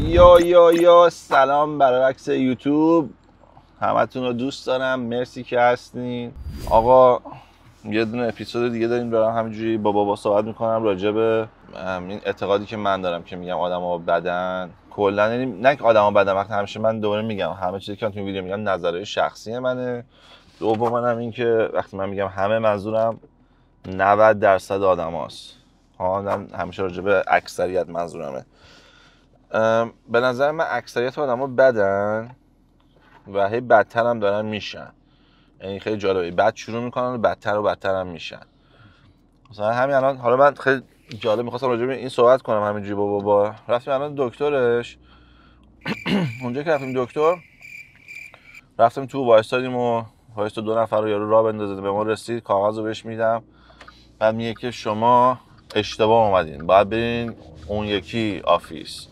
یا سلام برعکس یوتیوب، همتون رو دوست دارم، مرسی که هستین. آقا یه دونه اپیزود دیگه داریم، دارم همینجوری با بابا صحبت میکنم راجع به این اعتقادی که من دارم که میگم آدم‌ها بدن کلا، یعنی نه که آدم‌ها بدن، وقتی همیشه من دوباره میگم همه چیزی که تو این ویدیو میگم نظریه شخصی منه. دوم هم این که وقتی من میگم همه، منظورم 90% آدماست. من همیشه راجع به اکثریت منظورمه. به نظر من اکثریت آدم‌ها بدن و هی بدتر هم دارن میشن. یعنی خیلی جالبه، بد شروع میکنن و بدتر هم میشن. مثلا همین الان، حالا من خیلی جالب میخواستم راجع به این صحبت کنم همینجوری با بابا. رفتیم الان دکترش اونجا که رفتیم دکتر، رفتیم تو وایستادیم و وایستا 2 نفر رو یارو راه بندازه، به ما رسید، کاغذ رو بهش میدم، بعد میگه که شما اشتباه اومدین، باید برین اون یکی آفیس.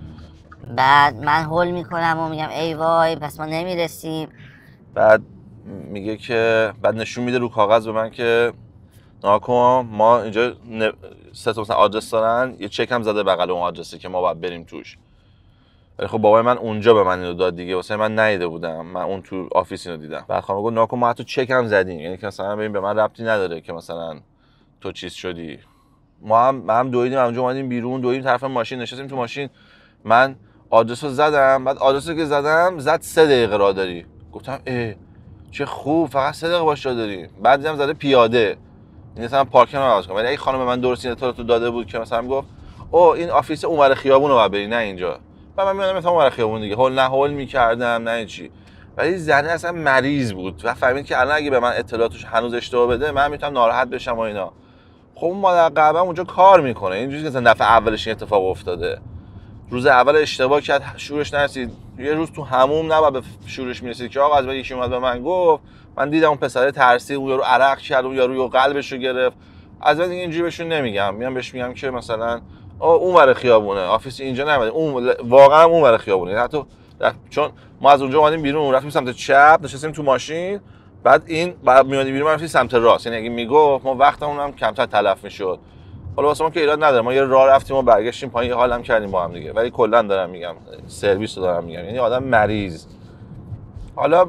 بعد من هول میکنم و میگم ای وای پس ما نمیرسیم. بعد میگه که بعد نشون میده رو کاغذ به من که ناکن ما اینجا 3 تا مثلا آدرس دارن، یه چک هم زده بغل اون آدرسی که ما باید بریم توش. ولی خب بابای من اونجا به من اینو داد دیگه، واسه من ندیده بودم، من اون تو آفیس اینو دیدم. بعد خانم گفت ناکن ما حتی چک هم زدیم، یعنی که مثلا ببین به من ربطی نداره که مثلا تو چیز شدی. ما هم دویدیم اونجا، اومدیم بیرون، دویدیم طرف ماشین، نشستیم تو ماشین. من آدرس رو زدم، بعد آدرس رو که زدم زد 3 دقیقه راه داری. گفتم چه خوب، فقط 3 دقیقه باش راه داری. بعد دیدم زده پیاده، این مثلا پارکینگ رو عوض کنم. ولی اگه خانم من درست این اطلاعاتو داده بود که مثلا گفت این آفیس اونور خیابون رو بری، نه اینجا، و من میادم مثلا اونور خیابون دیگه، هول میکردم نه چی. ولی زنه اصلا مریض بود و فهمید که الان اگه به من اطلاعاتش هنوز اشتباه بده، من میتونم ناراحت بشم و اینا. خب اون مادر قهوه اونجا کار میکنه، اینجوری که مثلا دفعه اولش این اتفاق افتاده، روز اول اشتباه کرد، شورش نرسید. یه روز تو هموم نباید به شورش میرسید که آقا از بعد یکی اومد به من گفت، من دیدم اون پسره ترسید، اون یارو عرق کرد، اون یارو قلبش رو گرفت. از بعد دیگه اینجوری بهشون نمیگم، میام بهش میگم که مثلا اون ور خیابونه آفیس، اینجا نمیاد، اون واقعا اون ور خیابونه. حتی چون ما از اونجا اومدیم بیرون، رفتیم سمت چپ، نشستیم تو ماشین، بعد این بعد میادیم بیرون، رفتیم سمت راست. یعنی اگه میگفت ما وقتمون هم کمتر تلف میشد. حالا واسه ما که ایراد نداره، ما یه راه رفتیم و برگشتیم پایین، یه حالم کردیم با هم دیگه. ولی کلا دارم میگم، سرویس رو دارم میگم، یعنی آدم مریض. حالا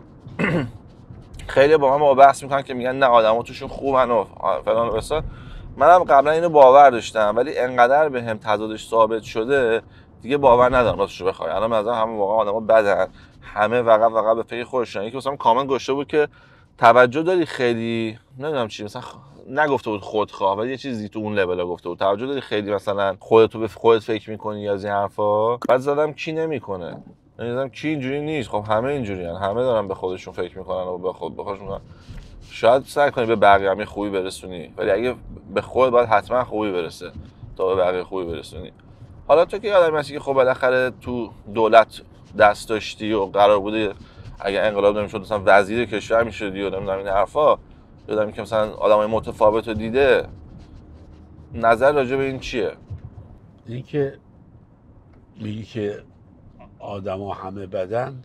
خیلی با من بحث میکنن که میگن نه آدما توشون خوبن و فلان و بسار. منم قبلا اینو باور داشتم، ولی انقدر بهم تضادش ثابت شده دیگه باور ندارم راستش رو بخوای. الان مثلا همه واقعا آدما بدن، همه فقط به پی خودشون. یکی مثلا کامنت گشته بود که توجه داری خیلی نمیدونم چی، مثلا نگفته بود خودخواه، ولی یه چیزی تو اون لول گفته بود، توجه داری خیلی مثلا خودتو به خودت فکر میکنی یا از این حرفا. بعد زدم کی نمیکنه، نمیدونم کی اینجوری نیست. خب همه اینجوریان، همه دارن به خودشون فکر میکنن و به خودشون میکنن. شاید سعی کنی به بقیه هم خوبی برسونی، ولی اگه به خودت باید حتما خوبی برسه تا به بقیه خوبی برسونی. حالا تو که آدمی هستی که خب بالاخره تو دولت دست داشتی و قرار بوده اگه انقلاب نمیشد مثلا وزیر کشور میشدی و نمیدونم این حرفا، یادم که مثلا آدمای متفاوت رو دیده، نظر راجع به این چیه؟ این که میگی که آدما همه بدن،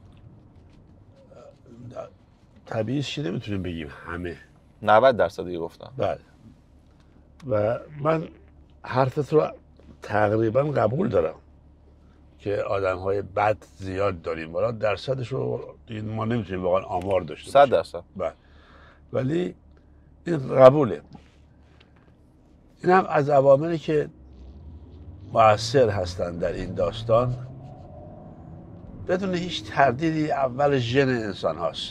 طبیعیش که نمیتونیم بگیم همه، 90% دیگه گفتم. بله. و من حرفت رو تقریبا قبول دارم که آدم‌های بد زیاد داریم، ولی درصدش رو ما نمیتونیم واقعا آمار داشته باشیم. 100%. بله. ولی این قبوله. این هم از عواملی که مؤثر هستن در این داستان، بدون هیچ تردیدی اول ژن انسان هاست،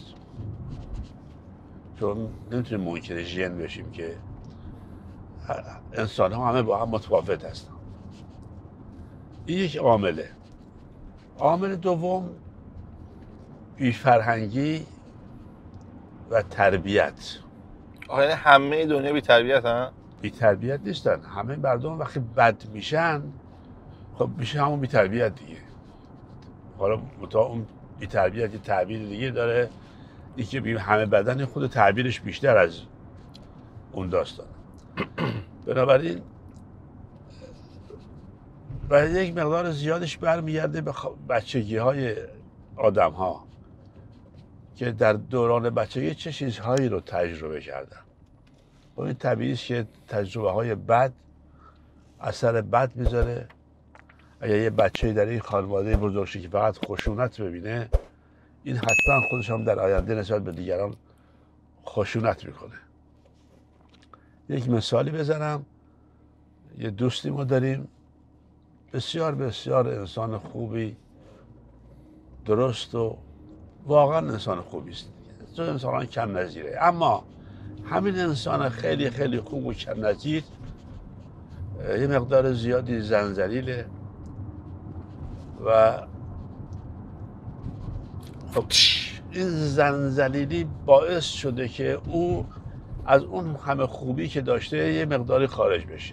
چون نمیتونیم منکر ژن بشیم که انسان ها همه با هم متفاوت هستن. این یک عامله. عامل دوم بی‌فرهنگی و تربیت. یعنی همه دنیا بی تربیتن؟ بی تربیت نیستن. همه مردم وقتی بد میشن خب میشه همون بی تربیت دیگه. حالا اون بی تربیت یه تعبیر دیگه داره، این که همه بدن خود تعبیرش بیشتر از اون داستان. بنابراین و یک مقدار زیادش برمیگرده به بچگی های آدم ها که در دوران بچگی چه چیزهایی رو تجربه کردن. و این طبیعیه که تجربه های بد اثر بد میذاره، اگر یه بچه‌ای در این خانواده بزرگ شه که فقط خشونت ببینه، این حتما خودش هم در آینده نسبت به دیگران خشونت میکنه. یک مثالی بزنم. یه دوستی ما داریم، بسیار بسیار انسان خوبی، درست و واقعا انسان خوبی است. تو انسان کم نظیره، اما همین انسان خیلی خیلی خوب و کم نظیر یه مقدار زیادی زنجلیله و خب این زنجلیلی باعث شده که او از اون همه خوبی که داشته یه مقداری خارج بشه.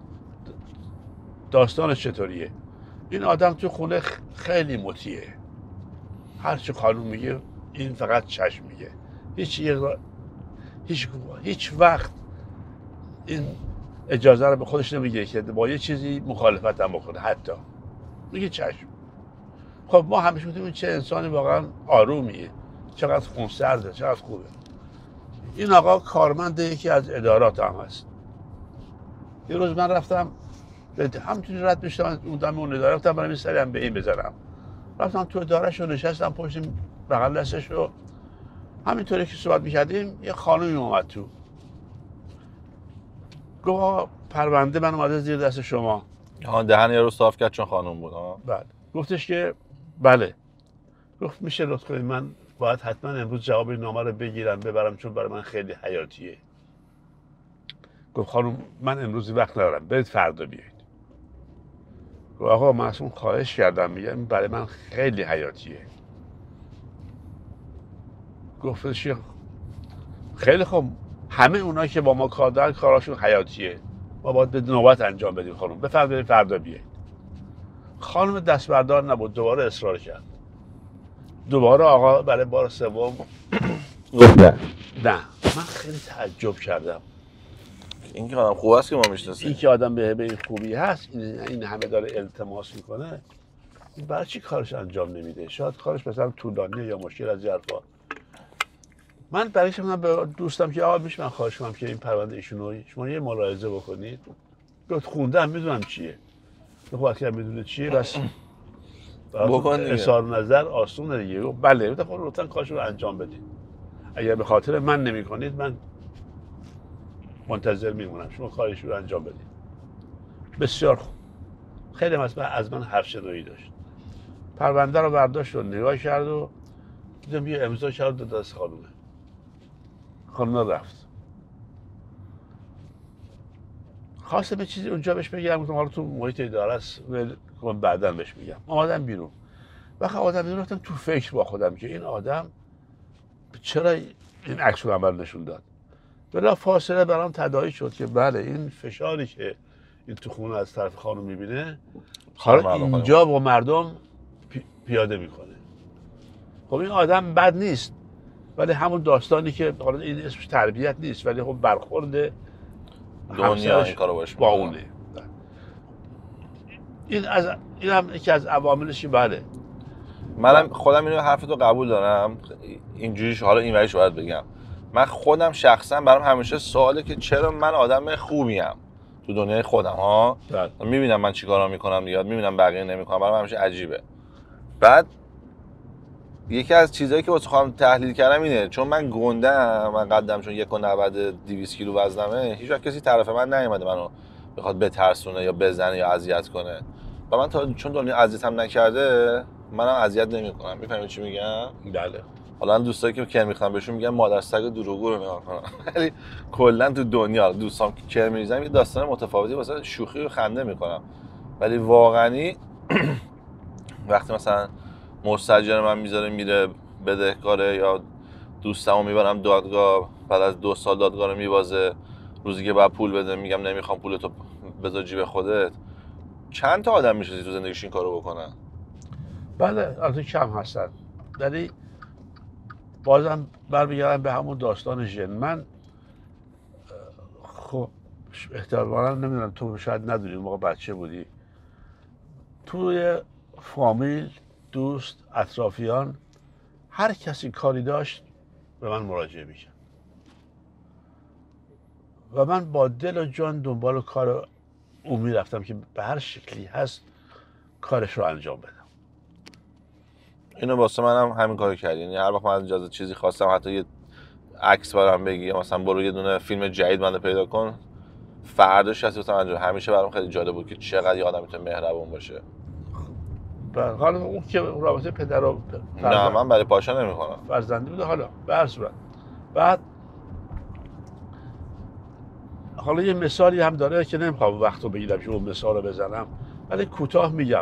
داستانش چطوریه؟ این آدم تو خونه خیلی مطیعه، هر چی خانوم میگه این فقط چشم میگه، هیچ وقت این اجازه رو به خودش نمیگه که با یه چیزی مخالفت هم بکنه، حتی میگه چشم. خب ما همیشه میگیم چه انسانی واقعا آرومیه، چقدر خونسرده، چقدر خوبه. این آقا کارمند یکی از ادارات هم هست. یه روز من رفتم همینطوری رد میشتم اون اداره، رفتم برای این سری هم به این بزنم. رفتم تو ادارهش رو نشستم پشت بغل دستش رو، همینطوری که صحبت میکردیم یه خانومی اومد تو، گفت پرونده من اومده زیر دست شما. دهن یارو صاف کرد چون خانم بود. بعد گفتش که بله. گفت میشه لطف کنید من باید حتما امروز جواب این نامه رو بگیرم ببرم چون برای من خیلی حیاتیه. گفت خانم من امروز وقت ندارم، برید فردا بیایید. گفت آقا من اصلا خواهش کردم، میگم برای من خیلی حیاتیه. گفتش خیلی خوب، همه اونایی که با ما کار دارن کاراشون حیاتیه، ما باید به نوبت انجام بدیم. خانم بفرمایید فردا بیایید. خانم دست بردار نبود، دوباره اصرار کرد. دوباره آقا برای بار سوم گفت نه. من خیلی تعجب کردم. این که آدم خوب است که ما میشناسیم. این که آدم به این خوبی هست، این همه داره التماس میکنه، این برای چی کارش انجام نمیده؟ شاید کارش مثلا طولانیه یا مشکل از حرفا. من برای شما به دوستم که آقا میشه من خواهش کنم که این پرونده ایشون رو شما یه ملاحظه بکنید. گفت خوندم میدونم چیه. خب وقتی میدونه چیه بس بکن دیگه. اظهار نظر آسونه دیگه. گفت بله خب لطفا کارش رو انجام بدید. اگر به خاطر من نمی‌کنید من منتظر میمونم شما کارش رو انجام بدید. بسیار خوب. خیلی از من حرف شنوایی داشت. پرونده رو برداشت و نگاه کرد و دیدم یه امضا کرد داد دست خانومه. خانومه رفت. خواستم یه چیزی اونجا بهش بگم، گفتم حالا تو محیط اداره است بعداً بهش میگم. اومدم بیرون. وقتی آدم بیرون رفتم تو فکر با خودم که این آدم چرا این عکس العمل نشون داد. بلا فاصله برام تداعی شد که بله این فشاری که این تو خونه از طرف خانم میبینه حالا اینجا با مردم پیاده میکنه. خب این آدم بد نیست، ولی همون داستانی که حالا این اسمش تربیت نیست ولی خب برخورد دنیا این کارو باش با اونه. این هم یکی از عواملش. بله منم خودم اینو حرفتو قبول دارم. اینجوریش حالا این وریش باید بگم، من خودم شخصا برام همیشه سواله که چرا من آدم خوبیم تو دنیای خودم ها. میبینم من چیکارا میکنم دیگه، میبینم بقیه نمیکنم، برام همیشه عجیبه. بعد یکی از چیزایی که واسه خودم تحلیل کردم اینه، چون من گندم، من قدم چون 1.90 200 کیلو وزنمه، هیچ وقت کسی طرف من نیومده منو بخواد بترسونه یا بزنه یا اذیت کنه. و من چون دنیا اذیتم نکرده منم اذیت نمیکنم. میفهمید چی میگم؟ بله. حالا دوستایی که کر میخوام بهشون میگم مادر سگ دروغگو رو نگاه کنن. ولی کلا تو دنیا دوستام که کر میریزم یه داستان متفاوتی واسه شوخی و خنده میکنم، ولی واقعی وقتی مثلا مستاجر من میذاره میره بدهکاره یا دوستمو میبرم دادگاه، بعد از 2 سال دادگاه رو میبازه، روزی که بعد پول بده میگم نمیخوام پولتو بذار جیب خودت، چند تا آدم میشه تو زندگیش این کارو بکنن؟ بله البته کم هستن. ولی بازم برمیگردم به همون داستان ژن. من خب احتمالاً نمیدونم تو شاید ندونی اون موقع بچه بودی، توی فامیل، دوست، اطرافیان هر کسی کاری داشت به من مراجعه میشه و من با دل و جان دنبال کار او میرفتم که به هر شکلی هست کارش رو انجام بدم. اینو واسه منم همین کارو کردی. یعنی هر وقت من اجازه چیزی خواستم، حتی یه عکس برام بگی، مثلا برو یه دونه فیلم جدید منو پیدا کن، فرداش هست انجام. همیشه برام خیلی جالب بود که چقدر یه آدم میتونه مهربون باشه. حالا اون که رابطه پدر و نه من برای پاشا نمیکنم، فرزندی بوده. حالا به هر صورت بعد حالا یه مثالی هم داره که نمیخوام وقت رو بگیرم که اون مثال رو بزنم، ولی کوتاه میگم.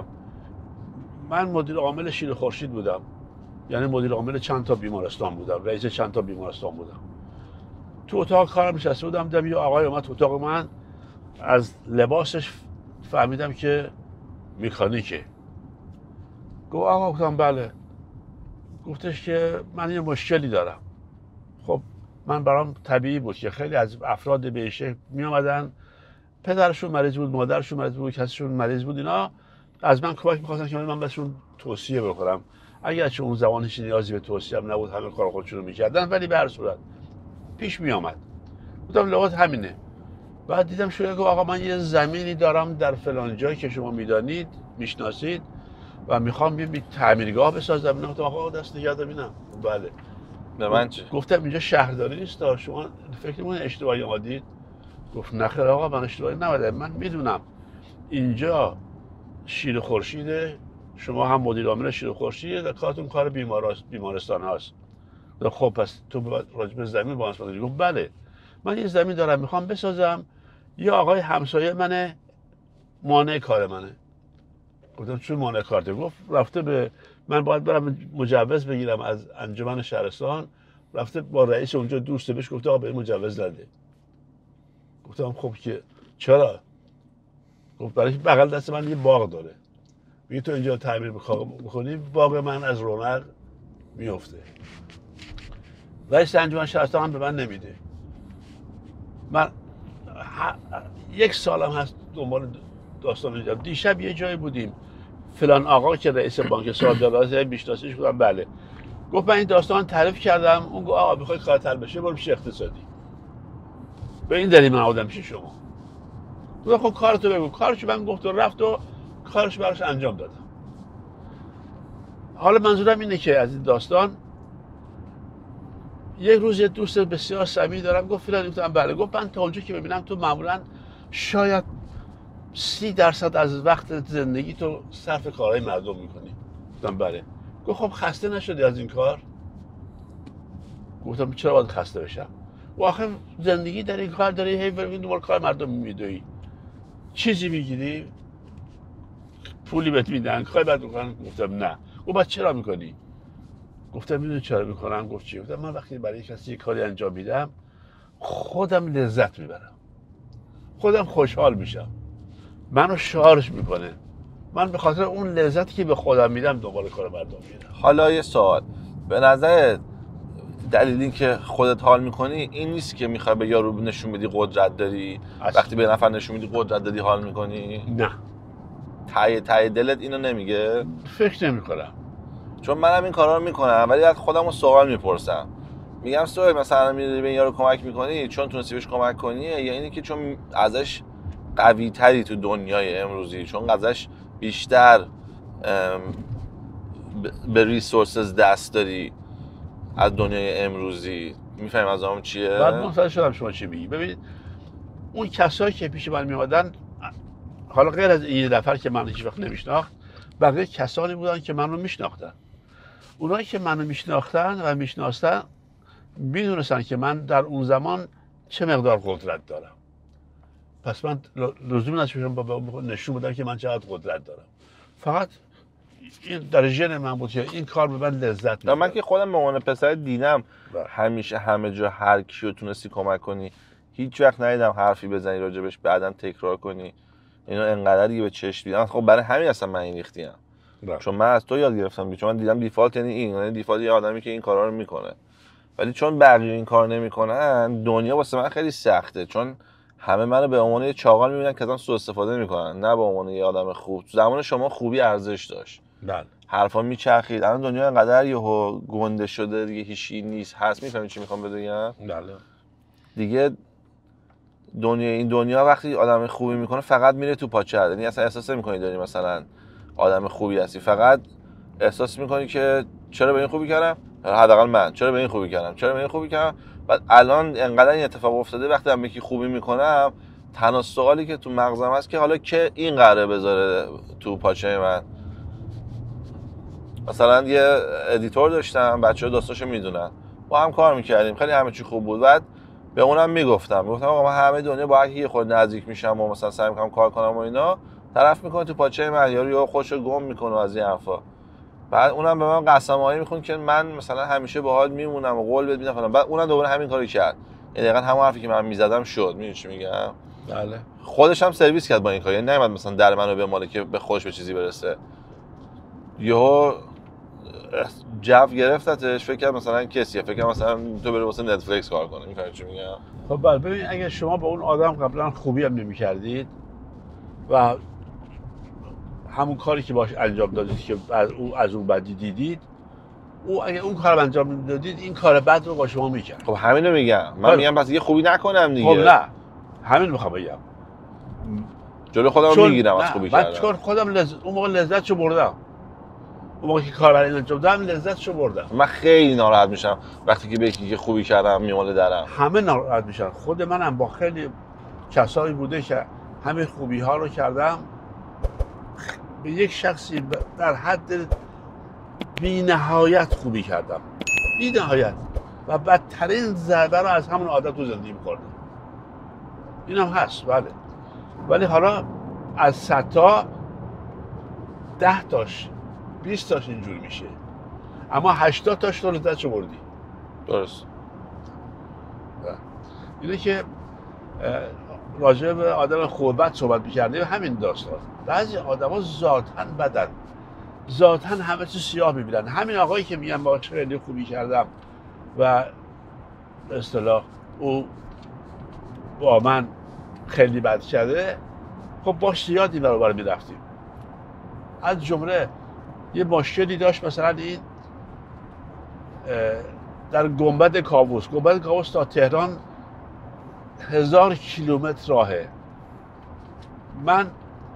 من مدیر عامل شیر خورشید بودم، یعنی مدیر عامل چند تا بیمارستان بودم، رئیس چند تا بیمارستان بودم. تو اتاق کارم نشسته بودم، دیدم یه آقای اومد تو اتاق من، از لباسش فهمیدم که مکانیکه. گفت آقا، گفتم بله. گفتش که من یه مشکلی دارم. خب من برام طبیعی بود که خیلی از افراد به شکل می اومدن، پدرشون مریض بود، مادرشون مریض بود، کسیشون مریض بود، اینا از من کمک می‌خواستن که من بهشون توصیه بکنم. اگر چه اون زمانش نیازی به توصیه هم نبود، همه کار خودشون رو می‌کردن، ولی به هر صورت پیش می اومد. گفتم لغت همینه. بعد دیدم شوی گفت آقا من یه زمینی دارم در فلان جایی که شما میدانید، میشناسید و میخوام یه تعمیرگاه بسازم. گفتم آقا دست نگه دار ببینم. بله. به من چه؟ گفتم اینجا شهرداری نیست، شما فکر می‌کنید اشتباهی آمدید؟ گفت نه خیر آقا، من اشتباهی نمی‌دونم، من میدونم اینجا شیر خورشیده، شما هم مدیر عامل شیر خورشید و کارتون کار بیمارستان هاست. خب پس تو راجع به زمین با من گفت بله، من یه زمین دارم میخوام بسازم، یه آقای همسایه منه مانع کار منه. گفتم چون مانع کارته؟ گفت رفته به من باید برم مجوز بگیرم از انجمن شهرستان، رفته با رئیس اونجا دوسته بهش گفته آقا به این مجوز نده. گفتم خب که چرا؟ گفت برای بغل دست من یه باغ داره، میگه تو اینجا تعمیر بکنی باغ من از رونق میفته. رئیس انجمن شهرستان هم به من نمیده. من یک سالم هست دنبال داستان اینجا. دیشب یه جایی بودیم، فلان آقا که رئیس بانک صادرات میشناسیش؟ گفتم بله. گفت من این داستان تعریف کردم. اون گفت آقا بخوای کارت حل بشه برو پیش اقتصادی، به این دلیل من آمدم پیش شما. گفتم خب کارتو بگو. کارش من گفت و رفت و کارش براش انجام دادم. حالا منظورم اینه که از این داستان، یک روز یه دوست بسیار صمیمی دارم، گفت فلان. گفتم بله. گفت من تا اونجا که ببینم تو معمولا شاید 30% از وقت زندگی تو صرف کارهای مردم میکنی. گفتم بله. گفت خب خسته نشدی از این کار؟ گفتم چرا باید خسته بشم؟ و آخه زندگی در این کار داری، هی دنبال کار مردم میدوی، چیزی میگیری پولی بهت میدن کاری بعد میکنن؟ گفتم نه. گفت بعد چرا میکنی؟ گفتم میدونی چرا میکنم؟ گفت چی؟ گفتم من وقتی برای کسی یک کاری انجام میدم خودم لذت میبرم، خودم خوشحال میشم، منو شارژ میکنه. من به خاطر اون لذتی که به خودم میدم دنبال کار مردم میرم. حالا یه سوال، به نظر دلیل این که خودت حال میکنی این نیست که میخوای به یارو نشون بدی قدرت داری؟ وقتی به نفر نشون میدی قدرت داری حال میکنی؟ نه، ته دلت اینو نمیگه؟ فکر نمیکنم. چون منم این کارا رو میکنم، ولی از خودم سوال میپرسم، میگم سوال مثلا میری به یارو کمک میکنی چون تونستی بهش کمک کنی، یا اینی که چون ازش قوی تری تو دنیای امروزی، چون ازش بیشتر به ریسورسز دست داری از دنیای امروزی؟ میفهمی از همون چیه؟ بعد متوجه شدم شما چی میگی. ببینید اون کسایی که پیش من میومدن، حالا غیر از این نفر که من هیچ وقت نمیشناخت، بقیه کسانی بودن که منو میشناختن. اونایی که منو میشناختن و میشناستن میدونستن که من در اون زمان چه مقدار قدرت دارم. پس من لزومی نداشتم نشون بدم که من چقدر قدرت دارم. فقط این در ژن من بود که این کار به من لذت میده. من که خودم به عنوان پسر دیدم همیشه همه جا هر کیو تونستی کمک کنی، هیچ وقت ندیدم حرفی بزنی راجبش بعداً تکرار کنی. اینو انقدر دیگه به چشم دیدم. خب برای همین اصلا من این ریختیم، چون من از تو یاد گرفتم، چون من دیدم دیفالت یعنی این، یعنی دیفالت یه آدمی که این کارا رو میکنه. ولی چون بقیه این کار نمیکنن دنیا واسه من خیلی سخته، چون همه منو به عنوان یه چاقال میبینن که ازم سوء استفاده میکنن، نه به عنوان یه آدم خوب. زمان شما خوبی ارزش داشت، بله، حرفا میچرخید. الان دنیا انقدر یهو گنده شده دیگه، هیچی نیست هست. میفهمی چی میخوام بگم؟ بله. دیگه این دنیا وقتی آدم خوبی میکنه فقط میره تو پاچه، یعنی اصلا احساس نمیکنی داری مثلا آدم خوبی هستی، فقط احساس میکنی که چرا به این خوبی کردم، حداقل من چرا به این خوبی کردم، چرا به این خوبی کردم. بعد الان انقدر این اتفاق افتاده وقتی هم یکی خوبی میکنم، تنها سوالی که تو مغزم هست که حالا که این قراره بذاره تو پاچه من. مثلا یه ادیتور داشتم، بچه‌ها داستاشو میدونن، با هم کار میکردیم، خیلی همه چی خوب بود. بعد به اونم میگفتم آقا من همه دنیا با یه خود نزدیک میشم و مثلا سعی میکنم کار کنم و اینا، طرف میکنه تو پاچه من، یا خودشو گم میکنه از این حرفا. بعد اونم به من قسم‌هایی میخوند که من مثلا همیشه باهات میمونم و قول بهت میدم فلان. بعد اونم دوباره همین کارو کرد. یعنی دقیقاً همون حرفی که من میزدم شد. میدونی چی میگم؟ بله. خودش هم سرویس کرد با این کار. یعنی نمیاد مثلا در منو به ماله که به خودش به چیزی برسه. یهو جو گرفتتش، فکر کنم مثلا کسیه، فکر کنم مثلا تو بره واسه نتفلیکس کار کنه. میفهمی چی میگم؟ خب بله، ببین اگه شما با اون آدم قبلا خوبی هم نمی‌کردید و همون کاری که باش انجام دادید که از اون بدی دیدید، اگه اون کارو انجام نمیدادید این کار بد رو با شما میکرد. خب همین رو میگم. من میگم پس یه خوبی نکنم دیگه. خب نه، همین میخوام بگم. جلو خودم میگیرم از خوبی کردم. چون خودم اون موقع لذتشو بردم. اون موقع که کار برای انجام دادم لذتشو بردم. من خیلی ناراحت میشم وقتی که به یکی که خوبی کردم میماله درم. همه ناراحت میشن. خود منم با خیلی کسایی بوده که همه خوبی ها رو کردم، به یک شخصی در حد بی نهایت خوبی کردم، بی نهایت، و بدترین ضربه رو از همون عادت تو زندگی می‌کردم. این هم هست بله. ولی حالا از 100 تا 10 تاش 20 تاش اینجور میشه، اما 80 تاش تو لذتشو بردی. درست. اینه که راجع به آدم خوب بد صحبت می‌کردیم، همین داستان. بعضی آدما ذاتاً بدن، ذاتاً همه چیز سیاه می‌بینن. همین آقایی که میگن با خیلی خوبی کردم و به اصطلاح او با من خیلی بد کرده، خب باش زیاد این برابر می‌رفتیم. از جمله یه مشکلی داشت، مثلا این در گنبد کاووس تا تهران 1000 کیلومتر راهه. من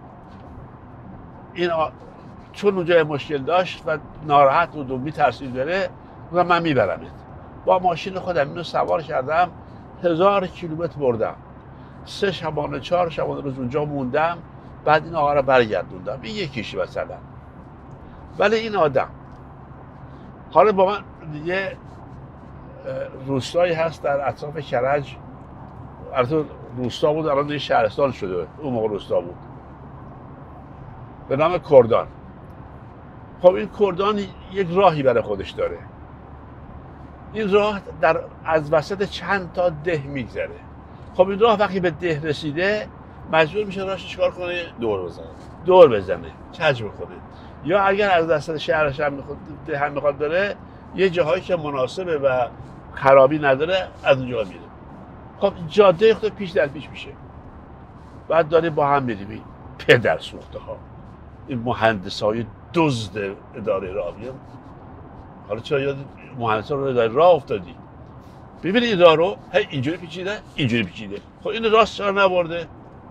این چون اونجا مشکل داشت و ناراحت بود و میترسید بره، من میبرمت. با ماشین خودم اینو سوار کردم، 1000 کیلومتر بردم. 3 شبانه 4 شبانه روز اونجا موندم، بعد این آقا رو برگردوندم. این یکیش مثلا. ولی این آدم حالا با من یه روستایی هست در اطراف کرج، البته روستا بود، الان یه شهرستان شده، اون موقع روستا بود، به نام کردان. خب این کردان یک راهی برای خودش داره. این راه از وسط چند تا ده میگذره. خب این راه وقتی به ده رسیده مجبور میشه راهش چیکار کنه؟ دور بزنه، کج بکنه. یا اگر از وسط شهرش هم میخواد بره، یه جاهایی که مناسبه و خرابی نداره از اونجا میره. خب جاده خود پیش در پیش میشه. بعد داریم با هم میریم، این پدر سوخته ها، این مهندسای دزد اداره راه. حالا چرا یاد مهندسا رو اداره راه افتادی؟ ببین این راه رو اینجوری پیچیده، اینجوری پیچیده. خب این راست چرا نبرده؟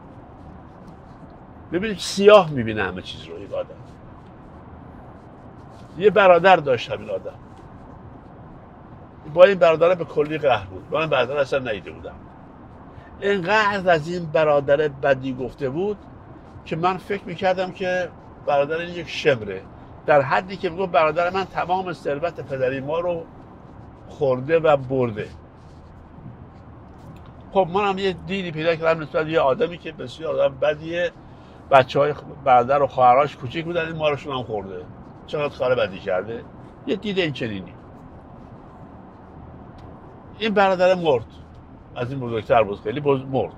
ببینید سیاه میبینه همه چیز رو. این آدم یه برادر داشت، همین آدم با این برادر به کلی قهر بود. با این برادر اصلا ندیده بودم. اینقدر از این برادر بدی گفته بود که من فکر میکردم که برادر این یک شمره، در حدی که میگفت برادر من تمام ثروت پدری ما رو خورده و برده. خب منم یه دیدی پیدا کردم نسبت به یه آدمی که بسیار آدم بدیه. بچهای برادر و خواهرش کوچیک بودن، این مارشون هم خورده. چقدر کار بدی کرده. یه دید این چنینی. این برادر مرد، از این بزرگتر بود، خیلی مرد.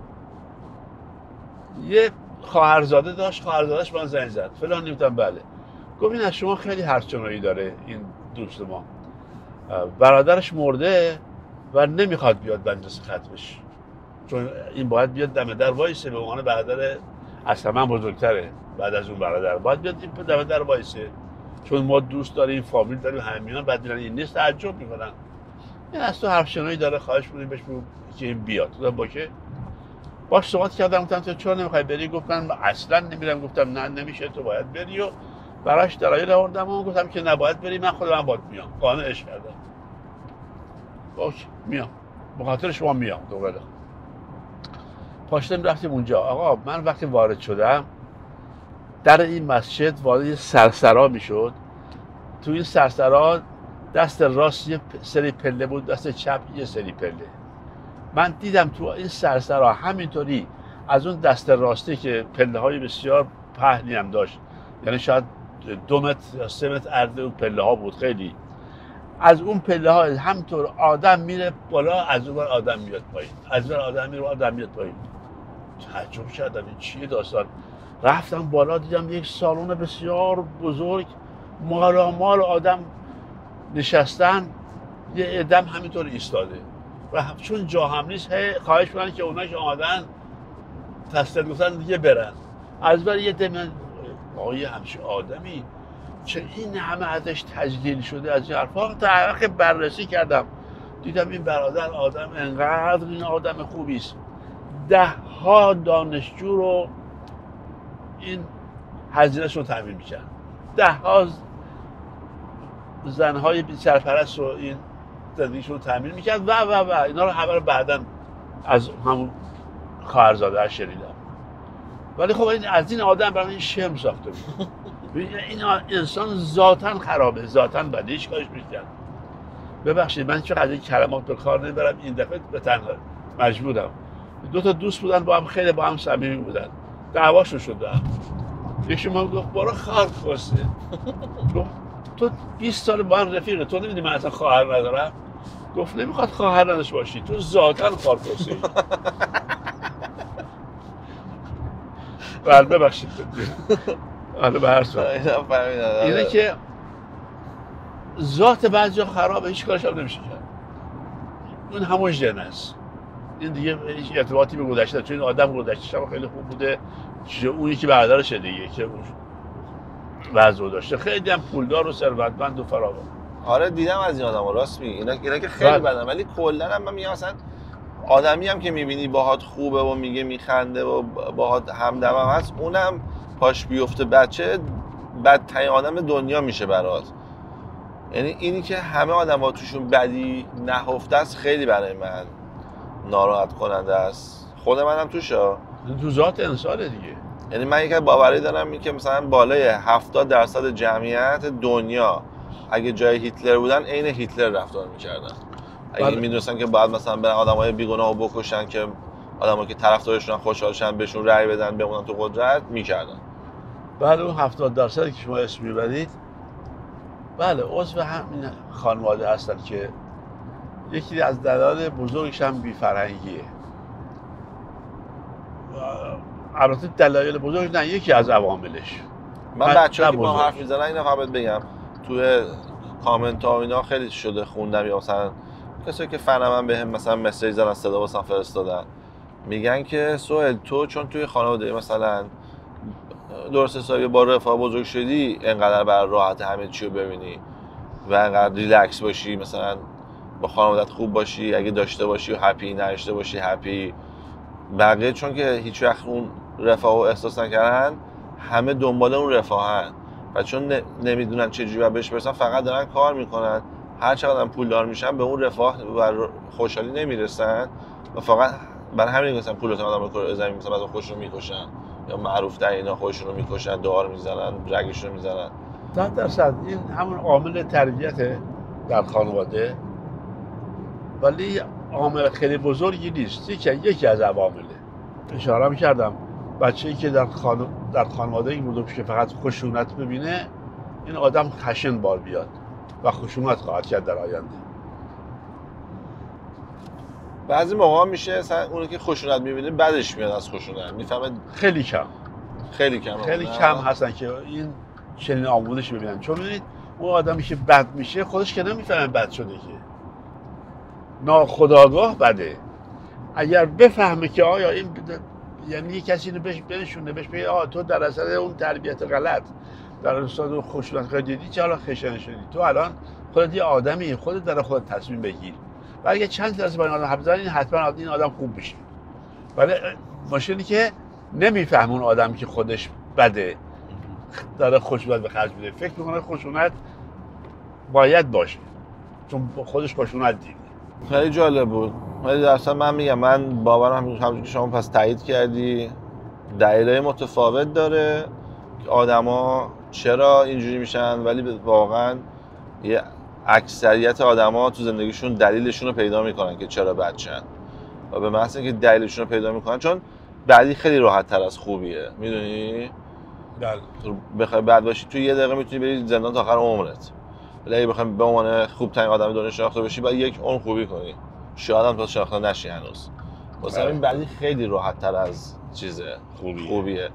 یه خواهرزاده داشت، خواهرزادهش من زنگ زد فلان، نمیتونم بله. گفت این از شما خیلی حرفچنایی داره این دوست ما، برادرش مرده و نمیخواد بیاد بندرس ختمش، چون این باید بیاد دم در وایسه، به عنوان برادر اصلا من بزرگتره، بعد از اون برادر باید بیاد این دم در وایسه، چون ما دوست داریم، فامیل داریم، همیان. بعد میرن این نیست، تعجب میکنن. این از تو حرفچنایی داره، خواهش می‌کنیم بهش بگو که این بیاد. با که باش صحبت کردم، گفتم تو چرا نمیخوای بری؟ گفت من اصلا نمیرم. گفتم نه نمیشه، تو باید بری و براش دلایل آوردم و گفتم که نباید بری، من خودم باهات میام. قانعش کردم. اوکی میام، به خاطر شما میام. دوباره پاشتم رفتیم اونجا. آقا من وقتی وارد شدم در این مسجد وارد یه سرسرا میشد. تو این سرسرا دست راست یه سری پله بود، دست چپ یه سری پله. من دیدم تو این سرسرا همینطوری از اون دست راستی که پله های بسیار پهنی هم داشت، یعنی شاید 2 متر یا 3 متر عرض اون پله ها بود، خیلی از اون پله ها همینطور آدم میره بالا، از اون آدم میاد پایین، از اون آدم میره آدم میاد پایین. تعجب کردم این چیه داستان. رفتم بالا دیدم یک سالن بسیار بزرگ، مال آدم نشستن، یه عدم همینطور ایستاده و چون جا هم نیست خواهش کنن که اونا که آمدن تسلیم گفتن دیگه برن. از بر یه دم آقای همچین آدمی چه این همه ازش تجلیل شده از این حرفا. تا بررسی کردم دیدم این برادر آدم انقدر این آدم خوبی است. 10 دانشجو رو این هزینه‌شون رو تامین می‌کرد. 10 زنهای بی سرپرست رو این زندگیشون رو تامین می‌کرد و اینا رو همه رو بعداً از همون خواهرزاده شنیدم. ولی خب از این آدم برای این شرم ساخته بود. این انسان ذاتاً خرابه، ذاتاً بده، هیچ کارش می‌کرد. ببخشید من چقدر این کلمات به کار نمیبرم، این دفعه به تنها مجبورم. 2 تا دوست بودن با هم، خیلی با هم صمیمی بودن، دعواشون شد. یکی من گفت برو خواهر خواسته. گفت تو 20 سال با هم رفیقه، تو نمیدونی من اصلا خواهر ندارم؟ گفت نمیخواد خواهر نداشته باشی، تو ذاتاً خارکوسی. بله ببخشید. حالا به هر صورت اینه که ذات بعضیا خرابه، هیچ کارش هم نمیشه کرد. اون همون ژن است. این دیگه هیچ ارتباطی به گذشته، چون این آدم گذشته‌ش هم خیلی خوب بوده، اون یکی برادرشه دیگه که اون وضع داشته، خیلی هم پولدار و ثروتمند و فراوان. آره دیدم از این آدما، راست میگی. اینا که خیلی بدن، ولی کلا هم من میگم مثلا آدمی هم که میبینی باهات خوبه و میگه میخنده و باهات همدم هم هست، اونم پاش بیفته بچه بدترین آدم دنیا میشه برات. یعنی اینی که همه آدم‌ها توشون بدی نهفته است خیلی برای من ناراحت کننده است. خود منم توشه. تو ذات انسانه دیگه. یعنی من یک باوری دارم این که مثلا بالای 70% جمعیت دنیا اگه جای هیتلر بودن عین هیتلر رفتار می‌کردن. اگه می‌دونستن که باید مثلا برن آدمای بیگناهو بکشن که آدمایی که طرفدارشون خوشحال شن بهشون رأی بدن بمونن تو قدرت می‌کردن. بله اون 70% که شما اسم می‌برید بله عضو همین خانواده هستن که یکی از دلایل بزرگش هم بی‌فرهنگیه. البته دلایل بزرگ نه، یکی از عواملش. من بچه‌ها که با حرف می‌زنن اینا فقط بگم توی کامنت ها اینا خیلی شده خوندم، یا مثلا کسایی که فنم بهم مثلا مسیج زدن، صدا واسم فرستادن، میگن که سهیل تو چون توی خانواده مثلا درست حسابی با رفاه بزرگ شدی انقدر بر راحت همه چی رو ببینی و انقدر ریلکس باشی، مثلا با خانوادت خوب باشی، اگه داشته باشی و هپی، نداشته باشی هپی. بقیه چون که هیچ وقت اون رفاه رو احساس نکردن همه دنبال اون رفاهن و چون نمیدونن چه جوری بهش برسن فقط دارن کار میکنن، هر چقدر هم پولدار میشن به اون رفاه و خوشحالی نمیرسن و فقط برای همین مثلا پولتون آدم رو زمین مثلا بعضی خودشون میکشن یا معروف تر اینا خودشون رو میکشن، دار میزنن، رگشون رو میزنن. 100% این همون عامل تربیت در خانواده، ولی عامل خیلی بزرگی نیست، یکی از عوامله. اشاره می‌کردم بچه‌ای که در خانواده‌ای بزرگ که فقط خشونت ببینه، این آدم خشن بار بیاد و خشونت خواهد کرد در آینده. بعضی موقع میشه مثلا اونی که خشونت می‌بینه بعدش میاد از خشونت، میفهمه. خیلی کم هستن که این چنین آموزشی ببینن، چون ببینید اون آدمی که بد میشه خودش که نمیفهمه بد شده، که ناخودآگاه بده. اگر بفهمه که آیا این یعنی یک کسی رو بنشونه بهش بگه تو در اثر اون تربیت غلط، در اثر اون خشونت که دیدی چه حالا خشن شدی، تو الان خودت یه آدمی، خودت در خودت تصمیم بگیر و اگه چند درصد با این آدم حرف بزنی حتما این آدم خوب میشه. ولی ماشینی که نمیفهمه اون آدم که خودش بده داره خشونت به خرج میده، فکر میکنه خشونت باید باشه چون خودش خشونت دیده. خیلی جالب بود. ولی اصلا من میگم من باورم همونجوری که شما پس تایید کردی دلایل متفاوت داره که آدما چرا اینجوری میشن، ولی واقعا یه اکثریت آدما تو زندگیشون دلیلشون رو پیدا میکنن که چرا بدشن و به محض اینکه دلیلشون رو پیدا میکنن، چون بعدی خیلی راحت تر از خوبیه، میدونی؟ بله. بخوای بد باشی تو یه دقیقه میتونی بری زندان تا آخر عمرت، ولی اگه بخوای به عنوان خوب ترین آدم دنیا شناخته بشی باید یک عمر خوبی کنی، شاید هم تا شناخته نشی هنوز. واسه همین بعدی خیلی راحت تر از چیزه خوبیه.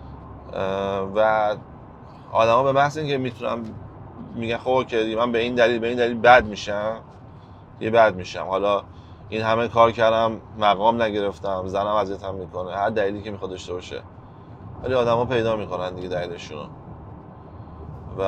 و آدما به محض اینکه میتونم میگن خب اوکی من به این دلیل بد میشم، یه بد میشم، حالا این همه کار کردم مقام نگرفتم، زنم اذیتم میکنه، هر دلیلی که میخواد داشته باشه، ولی آدما پیدا میکنن دیگه دلیلشونو. و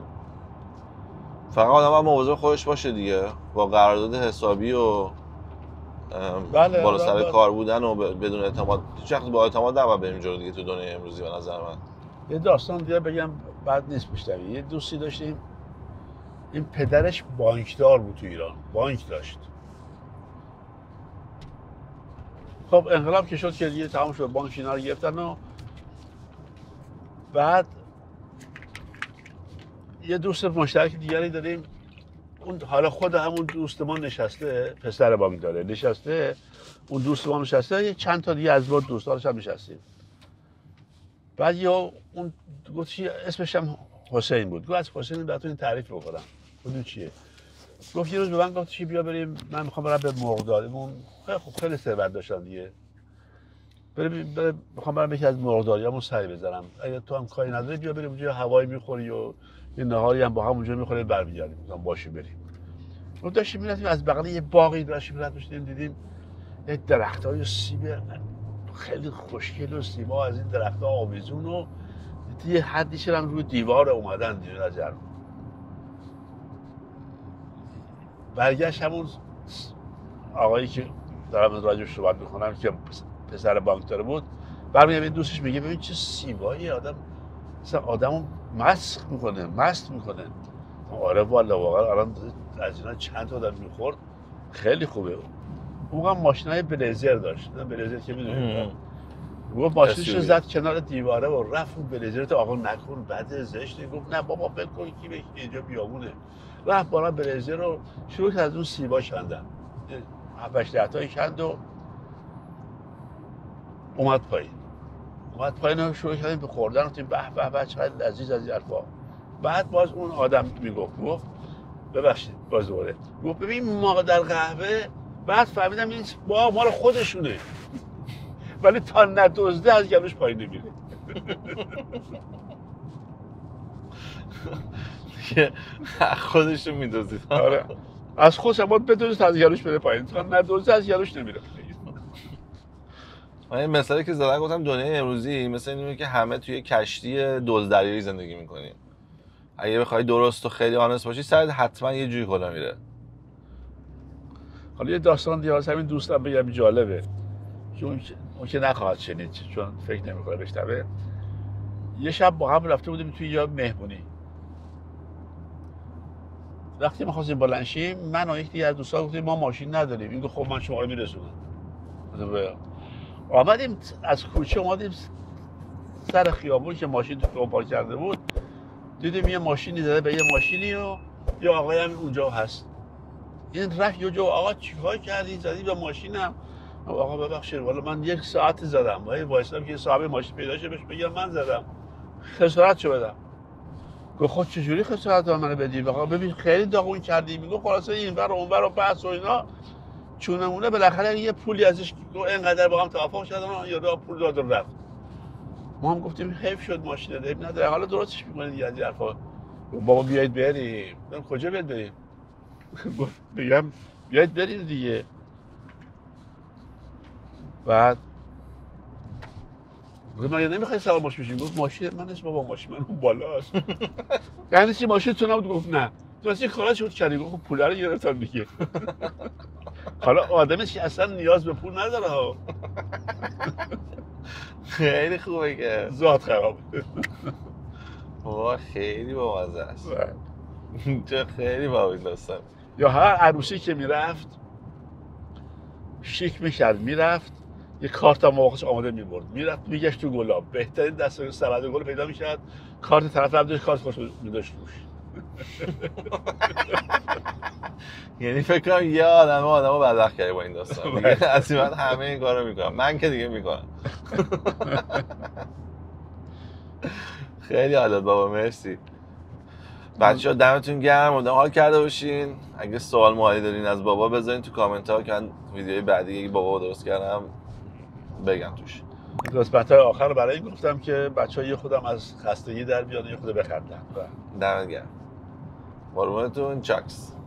فقط آدم هم مواظب خودش باشه دیگه، با قرارداد حسابی و بالا سر کار بودن و بدون اعتماد، هیچ وقت با اعتماد نباید بریم جلو دیگه تو دنیای امروزی. به نظر من یه داستان دیگه بگم بد نیست میشنوی. یه دوستی داشتیم، این پدرش بانکدار بود تو ایران، بانک داشت. خب انقلاب که شد که دیگه تمام شد، بانک اینا رو گرفتن و بعد یه دوست مشترک دیگری داریم، اون حالا خود همون دوست ما نشسته، پسر بانک داره نشسته، اون دوست ما نشسته، یه چند تا دیگه از بود دوستانش هم نشستیم. بعد یا اون گفت اسمش هم حسین بود، گفت از حسین براتون این تعریف بکنم. گفتم چیه؟ گفت یه روز به من گفت چی بیا بریم، من میخوام برم به مرغداریمون، خیلی ثروت داشتن دیگه، میخوام برم یکی از مرغداریامون سری بزنم، اگه تو هم کاری نداری بیا بریم اونجا هوایی میخوری و یه نهاری هم با هم اونجا میخوریم برمیگردیم. گفتم باشه بریم. ما داشتیم میرفتیم از بغل یه باغی داشتیم رد میشدیم، دیدیم یه درختای سیب خیلی خوشگل و سیبا از این درخت‌ها آویزون و یه حدیش هم روی دیوار اومدن دیگه نظر. برگشت همون آقایی که دارم راجعش صحبت میکنم که پسر بانکدار بود، برمیگردم این دوستش میگه ببین چه سیبایی، آدم مثلا آدمو مست میکنه. آره والا واقعا الان از اینا چند تا آدم میخورد خیلی خوبه. اون هم ماشینای بلیزر داشت، بلیزر که میدونید، گفت ماشینش زد کنار دیواره و رفت اون بلیزر تو آقا نکن بده زشته. گفت نه بابا ول کن کی به اینجا بیابونه. رفت بالا بلیزر رو شروع کرد از اون سیبا کندن، 7-8 تایی کند و اومد پایین و شروع کردیم به خوردن. گفتیم به به چقدر لذیذ از این حرفا. بعد باز اون آدم گفت ببخشید باز دوباره گفت ببین مادر قهوه، بعد فهمیدم این با مال خودشونه ولی تا ندزده از گلوش پایین نمیره. خودشو میدوزید. آره از خودش باید بدوزید از گلوش بره پایین، تا ندزده از گلوش نمیره. من این مثالی که زدم گفتم دنیای امروزی مثل اینه که همه توی کشتی دزدریایی زندگی میکنیم. اگه بخوای درست و خیلی آنست باشی سرت حتما یه جوری کلا میره. حالا یه داستان دیگه همین دوستم بگم جالبه که اون که نخواهد شنید چون فکر نمی‌کنه بشنوه. یه شب با هم رفته بودیم توی یه مهمونی. وقتی ما خواستیم بلند شیم من و یک دیگه از دوستان گفتیم ما ماشین نداریم. این گفت خب من شما رو میرسونم. آمدیم از کوچه اومدیم سر خیابون که ماشین تو پارک کرده بود، دیدیم یه ماشینی زده به یه ماشینی و یه آقایی هم اونجا هست. این رفت یه جو آقا چیکار کردی زدی به ماشینم؟ آقا ببخشید والا من 1 ساعت زدم، وایسادم که صاحب ماشین پیدا شه بهش بگم من زدم، خسارتشو بدم. گفت خود چجوری خسارت منو بدی؟ آقا ببین خیلی داغون کردی. میگه خلاصه اینور و اونور و بحث و اینا چونمونه، بالاخره یه پولی ازش اینقدر با هم توافق شدن یا دو پول داد و رفت. ما هم گفتیم حیف شد ماشین داریم نداره، حالا درستش میکنه دیگه از این حرفا. بابا بیایید بریم. من کجا بیاید بریم؟ گفت بگم بیایید بریم دیگه. بعد گفت مگه نمیخوای سوار ماشین بشیم؟ گفت ماشین من نیست بابا، ماشین من اون بالاست. یعنی چی ماشین تو نبود؟ گفت نه. تو اصلا کارا شد کردی. گفت پول رو گرفتم دیگه. حالا آدمی که اصلا نیاز به پول نداره ها، خیلی خوبه که ذات خرابه. بابا خیلی بامزه است. چه خیلی با این داستان. یا هر عروسی که میرفت شیک میکرد، میرفت یه کارت هم موقعش آماده میبرد، میرفت میگشت تو گلاب، بهترین دستور سبد گل پیدا میکرد، کارت طرف هم داشت، کارت خوش میداشت روش. یعنی فکر کنم یه آدمو بدبخت کرده با این داستان دیگه. از این بعد همه این کارو میکنم، من که دیگه میکنم. خیلی عادت بابا، مرسی بچه‌ها، دمتون گرم، امیدوارم حال کرده باشین. اگه سوال مالی دارین از بابا بذارین تو کامنت ها که من ویدیوی بعدی اگه بابا درست کردم بگم توش. قسمت‌های آخر رو برای این گفتم که بچه‌ها یه خودم از خستگی در بیان، یه خود بخندن. دمت گرم، قربونتون، چاکس.